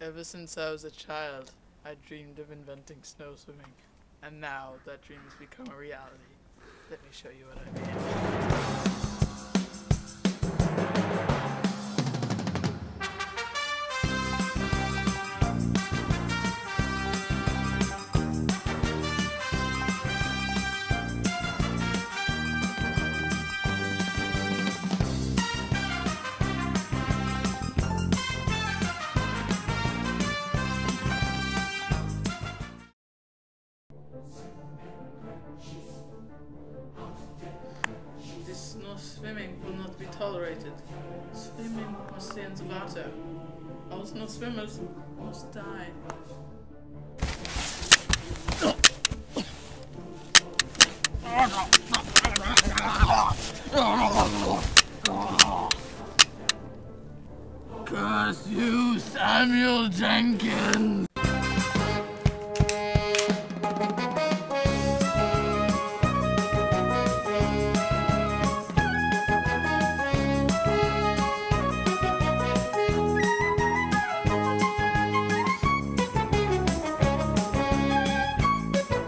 Ever since I was a child, I dreamed of inventing snow swimming, and now that dream has become a reality. Let me show you what I mean. This snow swimming will not be tolerated. Swimming must stay in the water. All snow swimmers must die. Curse you, Samuel Jenkins!